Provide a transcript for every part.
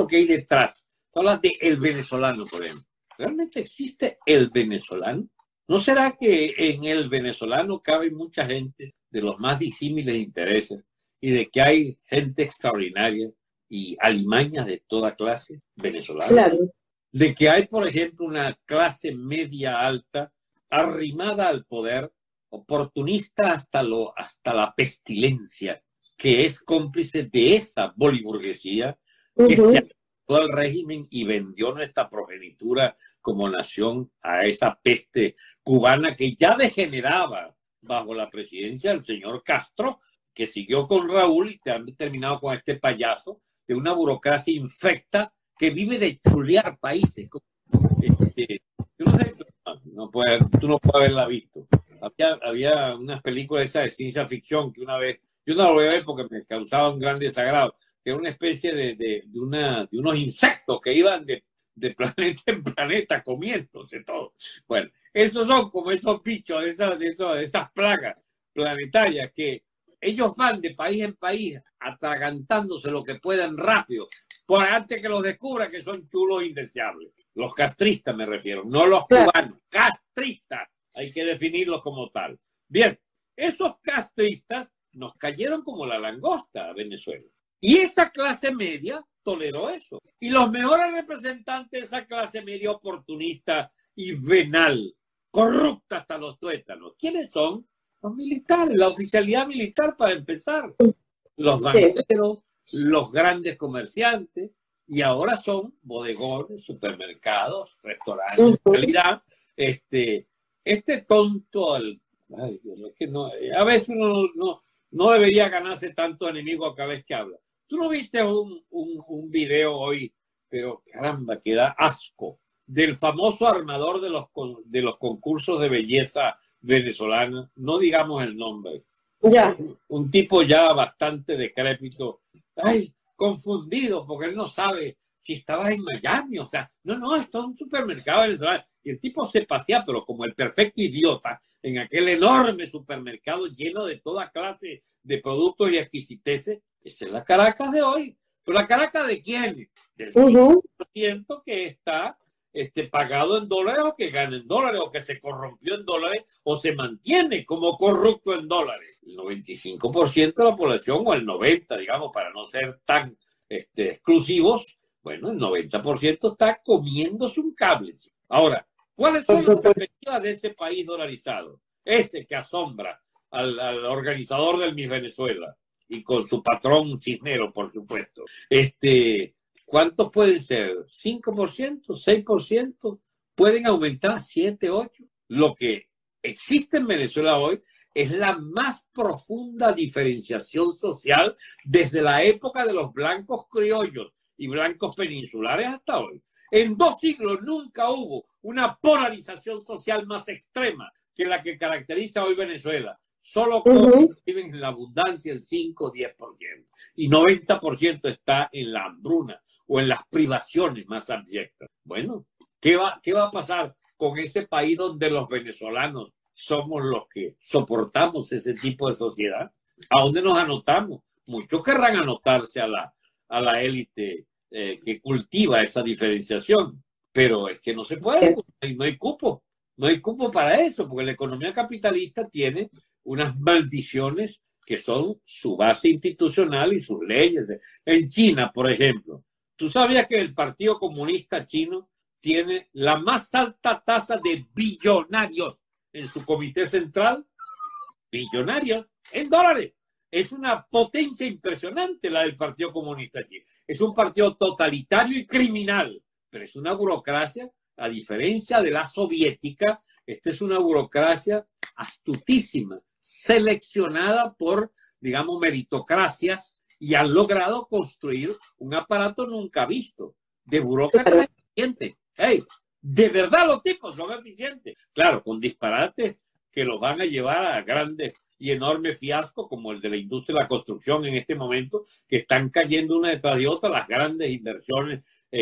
que hay detrás. Tú hablas de el venezolano, por ejemplo. ¿Realmente existe el venezolano? ¿No será que en el venezolano cabe mucha gente de los más disímiles intereses y de que hay gente extraordinaria y alimañas de toda clase venezolana? Claro. De que hay, por ejemplo, una clase media alta arrimada al poder, oportunista hasta la pestilencia, que es cómplice de esa boliburguesía que se adaptó al régimen y vendió nuestra progenitura como nación a esa peste cubana que ya degeneraba bajo la presidencia del señor Castro, que siguió con Raúl y han terminado con este payaso de una burocracia infecta que vive de chulear países. Yo no sé, tú no puedes haberla visto. Había unas películas esas de ciencia ficción que una vez, yo no la voy a ver porque me causaba un gran desagrado, que era una especie de unos insectos que iban de planeta en planeta comiéndose todo. Bueno, esos son como esos bichos, de esas plagas planetarias que ellos van de país en país atragantándose lo que puedan rápido, por antes que los descubran que son chulos indeseables. Los castristas me refiero, no los cubanos, castristas, hay que definirlos como tal. Bien, esos castristas nos cayeron como la langosta a Venezuela. Y esa clase media toleró eso. Y los mejores representantes de esa clase media oportunista y venal, corrupta hasta los tuétanos, ¿quiénes son? Los militares, la oficialidad militar para empezar. Los banqueros, los grandes comerciantes, y ahora son bodegones, supermercados, restaurantes de calidad. Este tonto, ay, es que no, a veces uno no debería ganarse tanto enemigo cada vez que habla. Tú no viste un video hoy, pero caramba, que da asco, del famoso armador de los concursos de belleza venezolana, no digamos el nombre. Ya. Un tipo ya bastante decrépito, ay, confundido, porque él no sabe si estabas en Miami, o sea, no, esto es un supermercado venezolano. Y el tipo se pasea, pero como el perfecto idiota, en aquel enorme supermercado lleno de toda clase de productos y exquisiteces. Esa es la Caracas de hoy. ¿Pero la Caracas de quién? Del 5% que está pagado en dólares o que gana en dólares o que se corrompió en dólares o se mantiene como corrupto en dólares. El 95% de la población, o el 90%, digamos, para no ser tan exclusivos, bueno, el 90% está comiéndose un cable. Ahora, ¿cuáles son las perspectivas de ese país dolarizado? Ese que asombra al organizador del Miss Venezuela y con su patrón Cisnero, por supuesto. ¿Cuántos pueden ser? ¿5%? ¿6%? ¿Pueden aumentar a 7, 8? Lo que existe en Venezuela hoy es la más profunda diferenciación social desde la época de los blancos criollos y blancos peninsulares hasta hoy. En 2 siglos nunca hubo una polarización social más extrema que la que caracteriza hoy Venezuela. Solo viven en la abundancia el 5 o 10%. Y 90% está en la hambruna o en las privaciones más abyectas. Bueno, ¿qué va a pasar con ese país donde los venezolanos somos los que soportamos ese tipo de sociedad? ¿A dónde nos anotamos? Muchos querrán anotarse a la élite que cultiva esa diferenciación, pero es que no se puede, no hay cupo. No hay cupo para eso, porque la economía capitalista tiene unas maldiciones que son su base institucional y sus leyes. En China, por ejemplo, ¿tú sabías que el Partido Comunista Chino tiene la más alta tasa de billonarios en su comité central? Billonarios en dólares. Es una potencia impresionante la del Partido Comunista Chino. Es un partido totalitario y criminal, pero es una burocracia, a diferencia de la soviética. Esta es una burocracia astutísima, seleccionada por, digamos, meritocracias, y han logrado construir un aparato nunca visto de burócratas eficientes. Hey, de verdad los tipos son eficientes. Claro, con disparates que los van a llevar a grandes y enormes fiascos como el de la industria de la construcción en este momento, que están cayendo una detrás de otra las grandes inversiones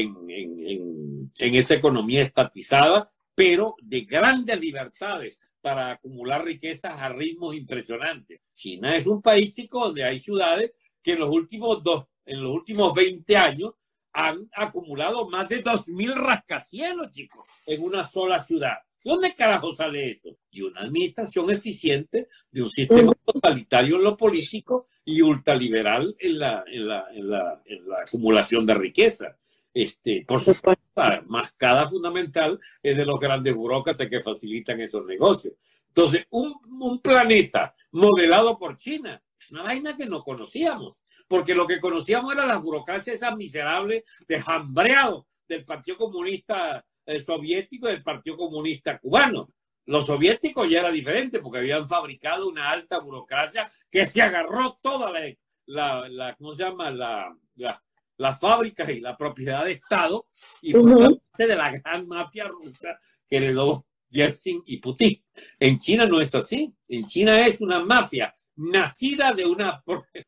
en esa economía estatizada, pero de grandes libertades para acumular riquezas a ritmos impresionantes. China es un país, chico, donde hay ciudades que en los últimos 20 años han acumulado más de 2.000 rascacielos, chicos, en una sola ciudad. ¿Dónde carajo sale eso? Y una administración eficiente de un sistema totalitario en lo político y ultraliberal en la acumulación de riqueza. Por supuesto, la mascada fundamental es de los grandes burócratas que facilitan esos negocios. Entonces, un planeta modelado por China es una vaina que no conocíamos, porque lo que conocíamos eran las burocracias esas miserables de hambreado del Partido Comunista Soviético y del Partido Comunista Cubano. Los soviéticos ya era diferente porque habían fabricado una alta burocracia que se agarró toda ¿cómo se llama? Las fábricas y la propiedad de Estado y fue la base de la gran mafia rusa que heredó Yeltsin y Putin. En China no es así. En China es una mafia nacida de una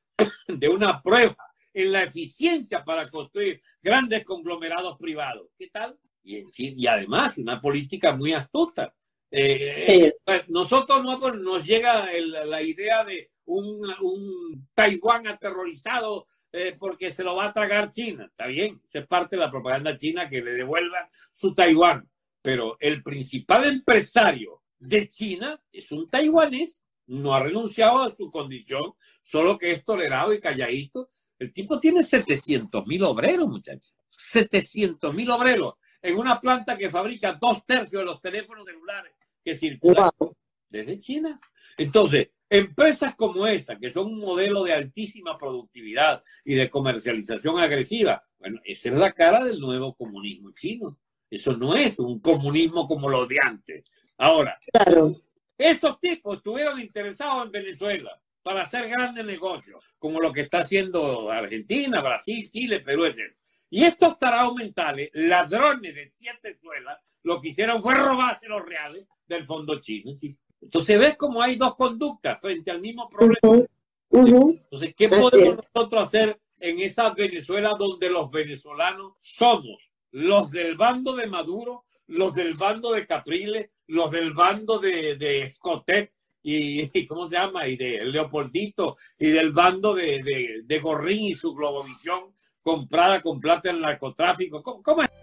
prueba en la eficiencia para construir grandes conglomerados privados. ¿Qué tal? Y además una política muy astuta. Sí. Nosotros nos llega la idea de un Taiwán aterrorizado porque se lo va a tragar China. Está bien, esa es parte de la propaganda china, que le devuelvan su Taiwán. Pero el principal empresario de China es un taiwanés, no ha renunciado a su condición, solo que es tolerado y calladito. El tipo tiene 700.000 obreros, muchachos. 700.000 obreros en una planta que fabrica 2/3 de los teléfonos celulares que circulan desde China. Entonces, empresas como esa, que son un modelo de altísima productividad y de comercialización agresiva, bueno, esa es la cara del nuevo comunismo chino. Eso no es un comunismo como los de antes. Ahora, claro, esos tipos estuvieron interesados en Venezuela para hacer grandes negocios, como lo que está haciendo Argentina, Brasil, Chile, Perú, etc. Y estos tarados mentales, ladrones de 7 suelas, lo que hicieron fue robarse los reales del fondo chino. Entonces ves como hay dos conductas frente al mismo problema. Entonces, ¿qué podemos nosotros hacer en esa Venezuela donde los venezolanos somos los del bando de Maduro, los del bando de Capriles, los del bando de Escotet y ¿cómo se llama? Y de Leopoldito y del bando de Gorrín y su globovisión comprada con plata en el narcotráfico? ¿Cómo es?